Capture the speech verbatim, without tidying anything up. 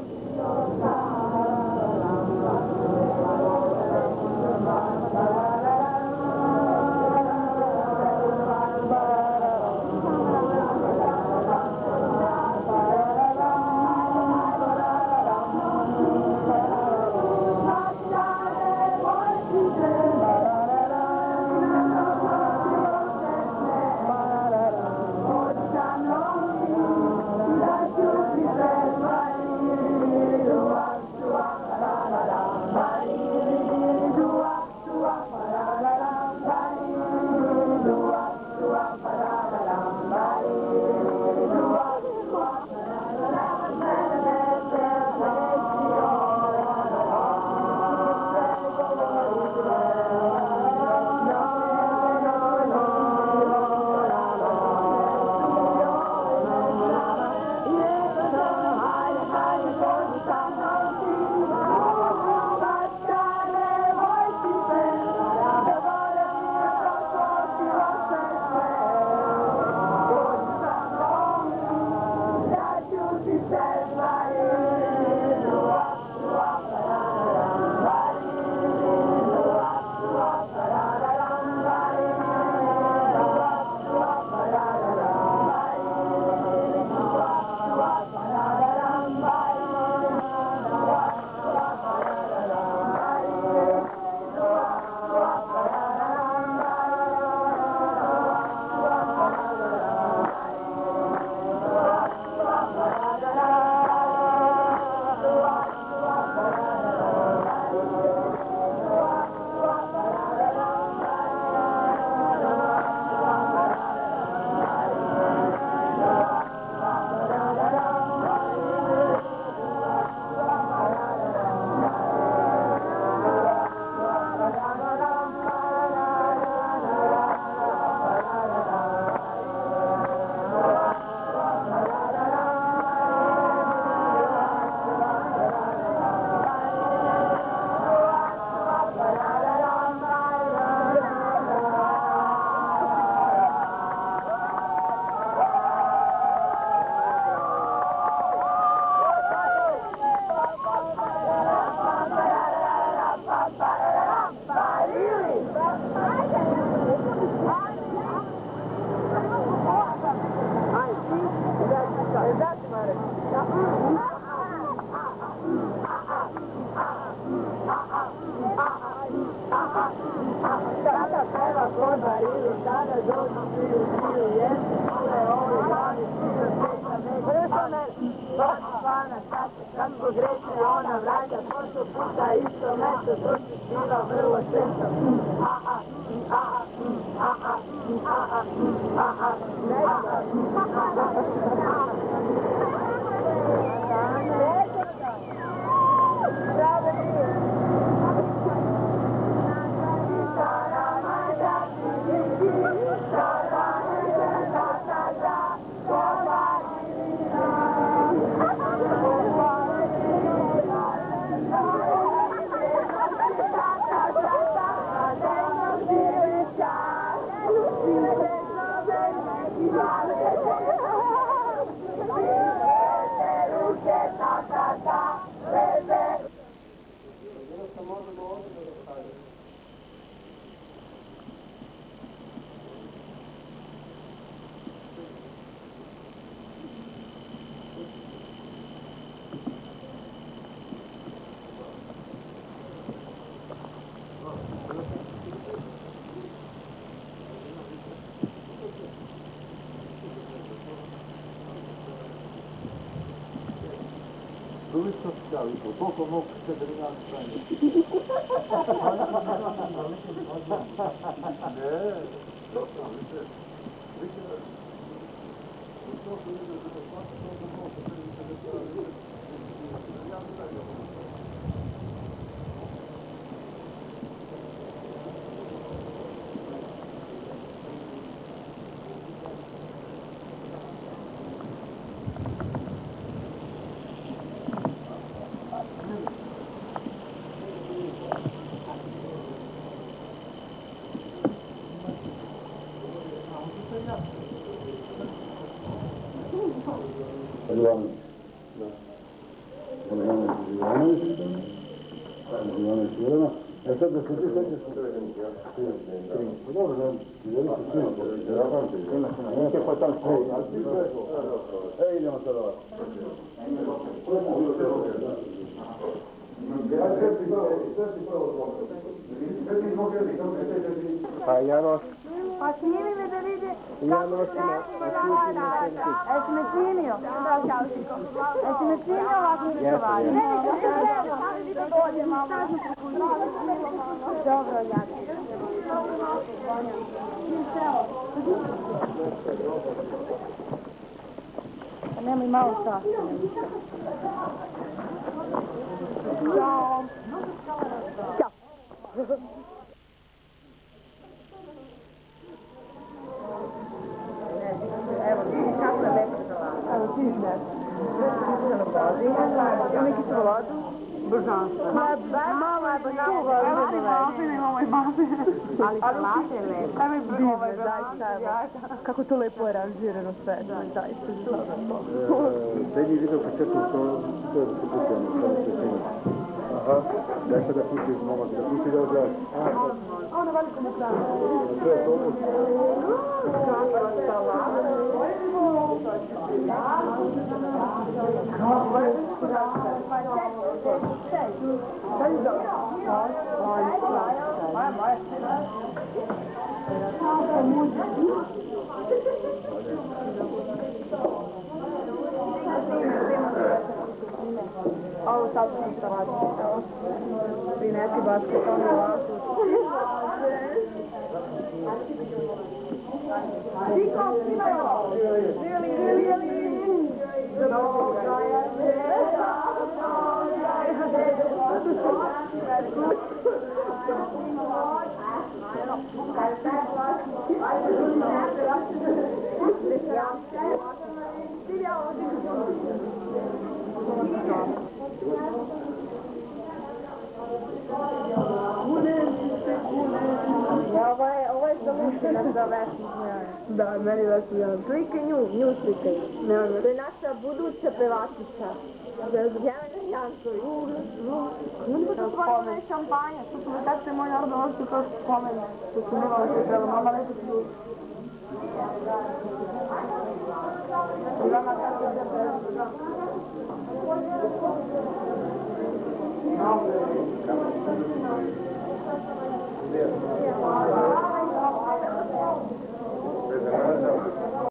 Poco mogu se držati stanje. Ne, dobro, vidite. Vidite. Allora, Ivanović Jelena. E sad da se ti sećaš... Pa dobro, da Jelena se svima početi. Ja pamte. Ima se na neke pa tam stoji. E, idemo sad ovako. Pa Janoš. Pa snimi me da vidi kako se Jesi me snimio? Jesi me snimio ovako mi se vadi? Dobro, Jaki. Pa nemoj malo sasti. Ćao. Ćao. Evo, kako je lepo salata. Evo, ti ne. Kiselo vozi. Ima kiselo vodu. Božanstvo. Malo je božanstvo. Evo ti mafine, ovo je mafine. Ali salata je lepo. Evo je divne, zaista. Kako to lepo je aranžirano sve. Zaista. Daj mi video kasetu, to je da se puti ono, kada se snima. Aha, daj sad da pustiš momak, da pusti da odgledaš. Ono veliko mu strano. To je to. Ovo sad sam se radila. Prinesi bačke, to mi je ovako. Niko, Niko! Really, really, really! Ovo je zamuštena za vesnu. Da, meni vesnu jedan. Slikaj nju, nju slikaj. To je naša buduća pevačica. Jelena Janković. Kako to spomen šampanja? To su me tako se moj narod donosi kao spomen. To su nema ovo što treba. Mama neko ću... Ivana kako je da Thank you.